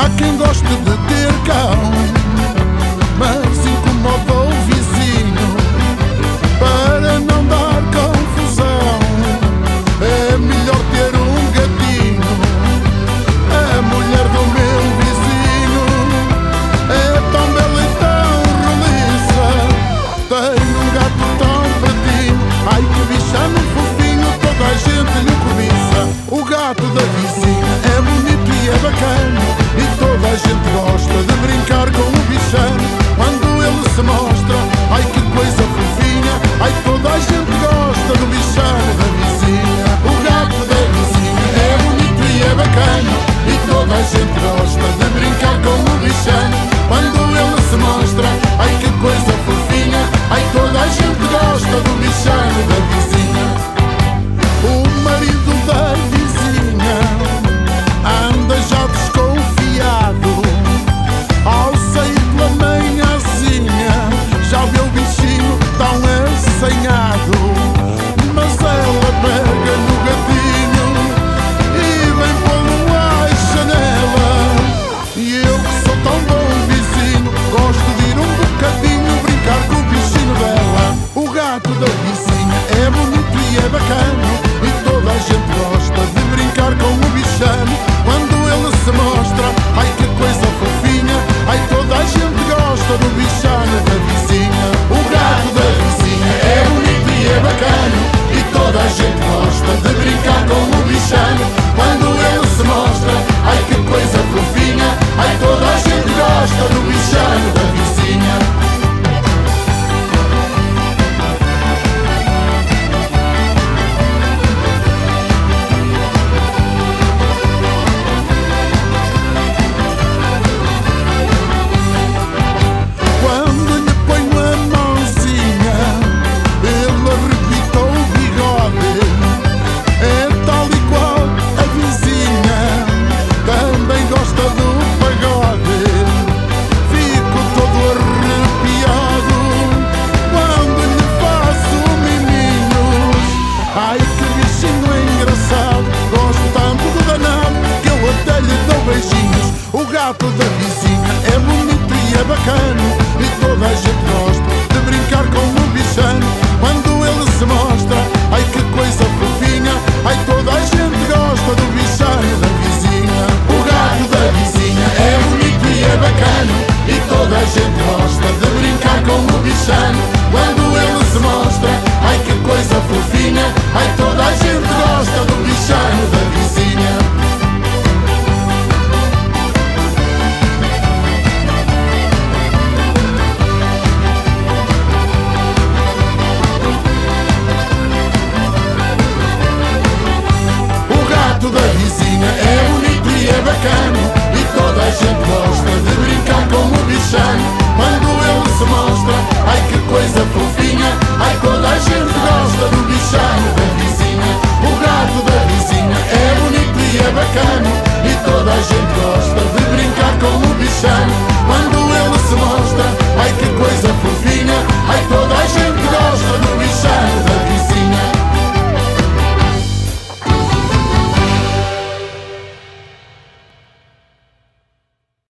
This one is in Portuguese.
Há quem goste de ter cão, mas incomoda o vizinho. Para não dar confusão, é melhor ter um gatinho. A mulher do meu vizinho é tão bela e tão roliça, tem um gato tão pretinho. Ai, que bichano fofinho, toda a gente lhe cobiça. O gato da vizinha é bonito e é bacana, e toda a gente gosta de brincar com o bichano. Quando ele se mostra, ai que coisa fofinha, ai toda a gente gosta do bichano da vizinha. O gato da vizinha é bonito e é bacana, e toda a gente gosta de brincar com o bichano. Quando ele se mostra, ai que coisa fofinha, ai toda a gente gosta do bichano da vizinha. O marido da vizinha anda já desconfiado ao sair pela manhãzinha, já vê o bichinho tão assanhado. Mas ela pega no gatinho e vem pô-lo à janela. E eu que sou tão bom vizinho, gosto de ir um bocadinho brincar com o bichinho dela. O gato da vizinha é bonito e é bacana, e toda a gente gosta de brincar com o bichano. Quando ele se mostra, ai que coisa fofinha, ai toda a gente gosta do bichano da vizinha. O gato da vizinha é bonito e é bacana, e toda a gente gosta de brincar com o bichano. Quando ele se mostra, ai que coisa fofinha, ai toda a gente gosta do bichano da vizinha. O gato da vizinha é bonito e é bacana, e toda a gente gosta de brincar com o bichano. Quando ele se mostra, ai que coisa fofinha, ai toda a gente gosta do bichano.